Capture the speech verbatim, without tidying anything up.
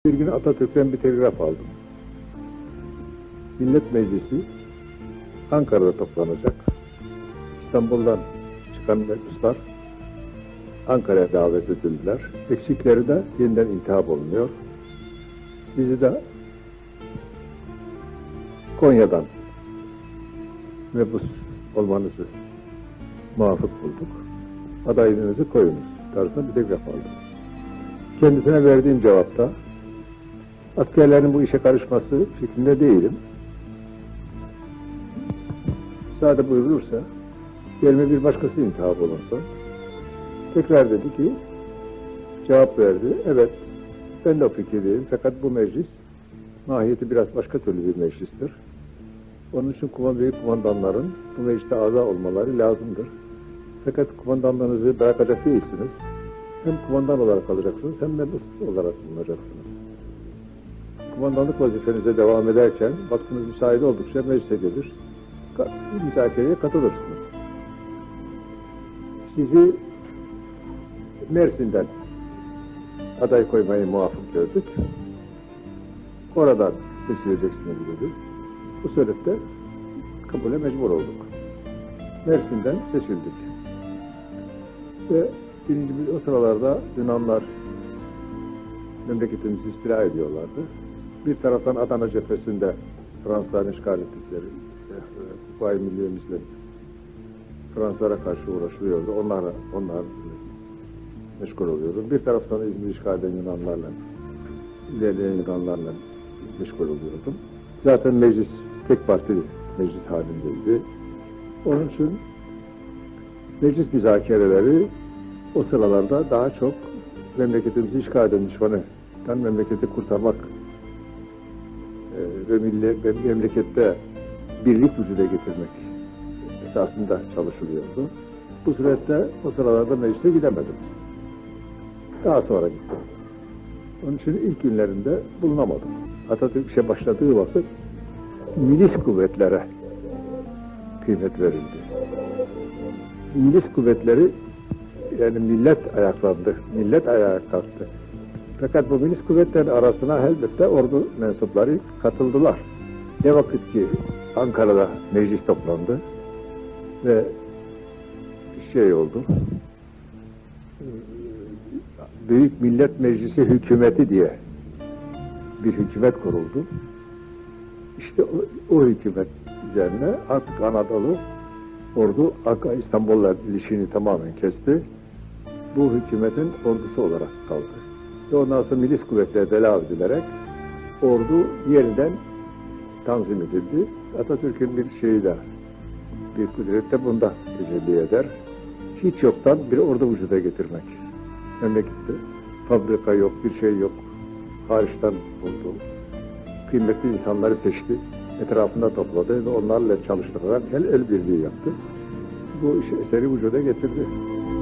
Bir gün Atatürk'ten bir telgraf aldım. Millet Meclisi Ankara'da toplanacak. İstanbul'dan çıkan meclisler Ankara'ya davet edildiler. Eksikleri de yeniden iltihap olunuyor. Sizi de Konya'dan mebus olmanızı muvafık bulduk. Adaylığınızı koyunuz tarzında bir telgraf aldım. Kendisine verdiğim cevapta askerlerin bu işe karışması fikrinde değilim. Müsaade buyurulursa yerime bir başkası intihap olunsa. Tekrar dedi ki, cevap verdi. Evet, ben de o fikirdeyim. Fakat bu meclis mahiyeti biraz başka türlü bir meclistir. Onun için büyük kumandanların bu mecliste azâ olmaları lazımdır. Fakat kumandanlarınızı bırakacak değilsiniz. Hem kumandan olarak kalacaksınız hem mebus olarak bulunacaksınız. Kumandanlık vazifenize devam ederken vaktiniz müsait oldukça meclise gelir, müzakereye katılırsınız. Sizi Mersin'den aday koymayı muvafık gördük. Oradan seçileceksiniz dedi. Bu surette kabule mecbur olduk. Mersin'den seçildik. Ve birinci o sıralarda Yunanlar memleketimizi istila ediyorlardı. Bir taraftan Adana cephesinde Fransızların işgal ettikleri Kuvayi Milliye'mizle Fransızlara karşı uğraşılıyordu. Onlar, onlar meşgul oluyordu. Bir taraftan İzmir işgal eden Yunanlarla, ilerleyen Yunanlarla meşgul oluyordum. Zaten meclis tek parti meclis halindeydi. Onun için meclis müzakereleri o sıralarda daha çok memleketimizi işgal eden düşmanından memleketi kurtarmak e, ve, milli, ve memlekette birlik vücuda getirmek esasında çalışılıyordu. Bu surette o sıralarda meclise gidemedim. Daha sonra gittim. Onun için ilk günlerinde bulunamadım. Atatürk işe başladığı vakit milis kuvvetlere kıymet verildi. Milis kuvvetleri yani millet ayaklandı, millet ayağa kalktı. Fakat bu milis kuvvetlerin arasına elbette ordu mensupları katıldılar. Ne vakit ki Ankara'da meclis toplandı ve şey oldu, Büyük Millet Meclisi Hükümeti diye bir hükümet kuruldu. İşte o, o hükümet üzerine artık Anadolu ordu İstanbul'la ilişkini tamamen kesti. Bu hükümetin ordusu olarak kaldı. Ve ondan sonra milis kuvvetleri devam edilerek ordu yeniden tanzim edildi. Atatürk'ün bir şeyi de, bir kudret de bunda tecelli eder. Hiç yoktan bir ordu vücuda getirmek. Memlekette fabrika yok, bir şey yok. Hariçten buldu. Kıymetli insanları seçti. Etrafında topladı ve onlarla çalıştırarak el el birliği yaptı. Bu işi eseri vücuda getirdi.